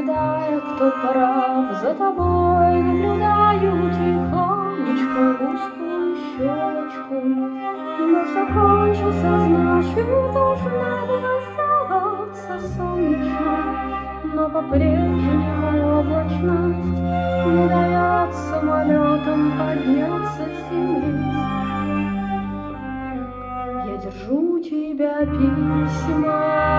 гадая, кто прав, за тобой наблюдаю тихонечко узкую щелочку. Дождь закончился, значит, должна была сделаться солнечно, но по-прежнему облачность не дает самолетам подняться с земли. Я держу тебя письмами,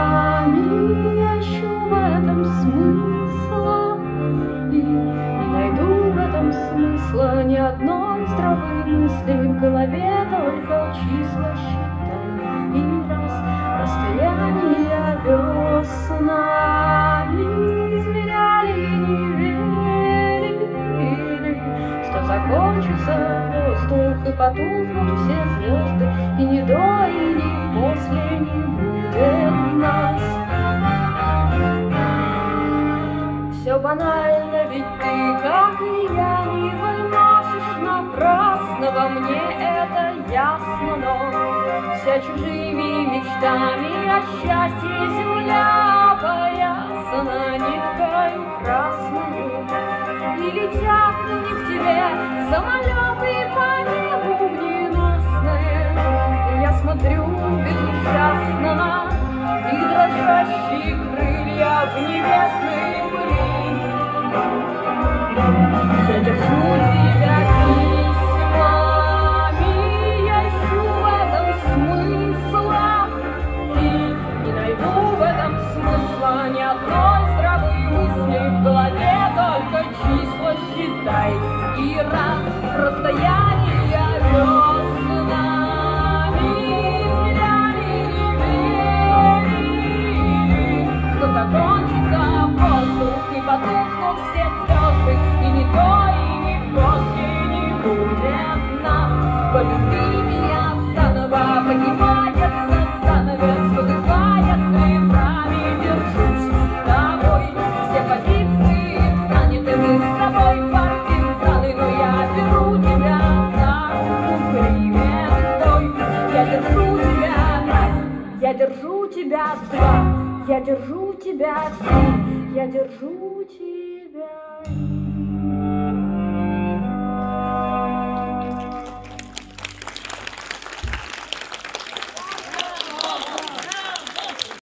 ищу в этом смысла, и не найду в этом смысла ни одной здравой мысли. В голове только числа считай, и раз расстояние веснами измеряли и не верили, что закончится воздух и потухнут все звезды, и ни до, и ни после не будет нас. Все банально, ведь ты, как и я, не выносишь напрасно, во мне это ясно, но вся чужими мечтами о счастье земля опоясана ниткою красною, и летят не к тебе самолеты по небу ненастные. Я смотрю безучастно на их дрожащие крылья в небесной пыли. Я держу тебя письмами, я ищу в этом смысла, и не найду в этом смысла ни одной здравой мысли. В голове только числа считай, и раз расстояние веснами измеряли и верили, что закончится воздух и потухнут все звезды, и ни до, и ни после не будет нас. Полюби меня заново, поднимается занавес, подыхает ветрами, держусь с тобой. Все позиции заняты, мы с тобой партизаны, но я беру тебя за руку временной. Я держу тебя раз, я держу тебя два, я держу тебя три, я держу тебя.